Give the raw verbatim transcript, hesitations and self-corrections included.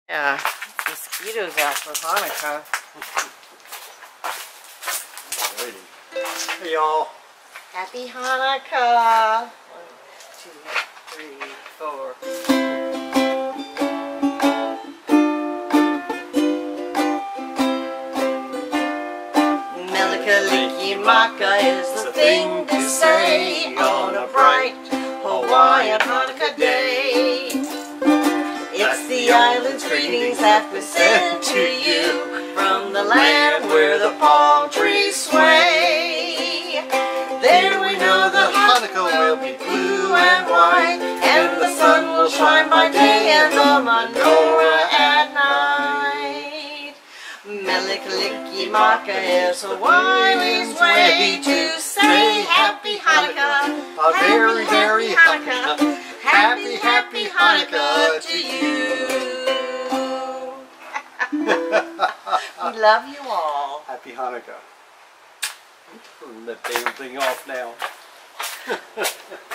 Yeah, mosquitoes out for Hanukkah. Hey y'all. Happy Hanukkah. One, two, three, four. Melika is the thing to say on a bright Hawaiian Hanukkah day. It's the island's greetings that we send to you from the land where the palm trees sway. There we know the Hanukkah will be blue and white, and the sun will shine by day and the menorah at night. Melika is Hawaii's way to say Happy Hanukkah, A very, very Hanukkah, Happy, happy Hanukkah to you. We love you all. Happy Hanukkah. Turn that damn thing off now.